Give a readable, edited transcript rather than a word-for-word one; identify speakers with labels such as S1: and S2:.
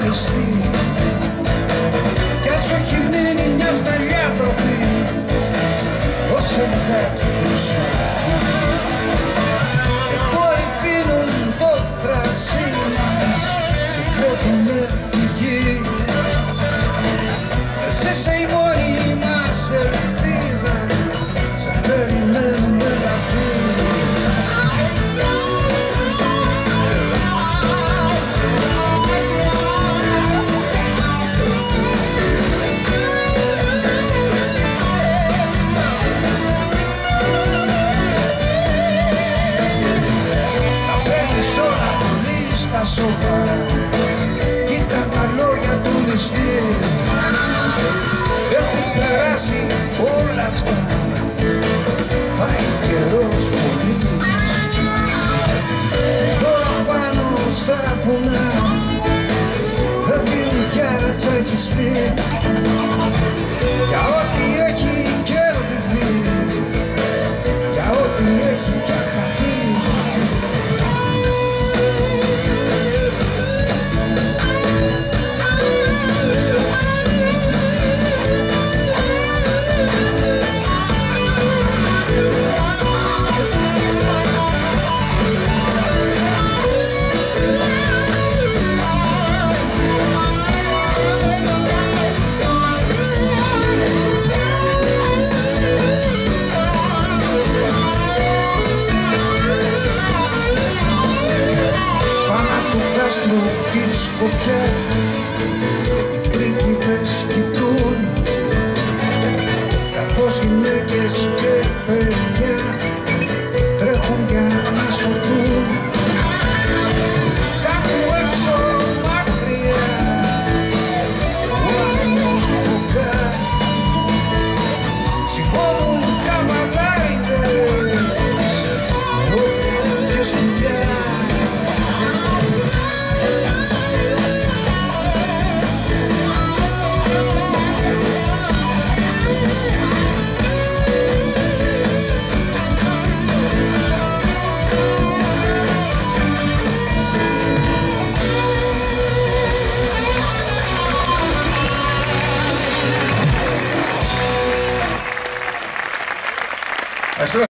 S1: μισθή κι ας έχει μείνει μια σταλιά τροπή όσε λιγάκι προσοχή εμπόροι πίνουν το κρασί μας και κλέβουνε τη γη εσύ είσαι η μόνη μας ελπίδα σε περιμένουμε να πεις στα σοβαρά κοίτα τα λόγια του μισθή έχουν περάσει όλα αυτά πάει καιρός πολύς εδώ πάνω στα βουνά θα δίνει για να τσακιστεί για ό,τι έχει κερδιθεί για ό,τι έχει πια χαθεί τη σκοπιά οι πρίγκιπες κοιτούν καθώς γυναίκες και παιδιά τρέχουν για να σωθούν κάπου έξω μακριά ο άνεμος βοκάει σηκώνουν καμαγάιδες και σκουπιά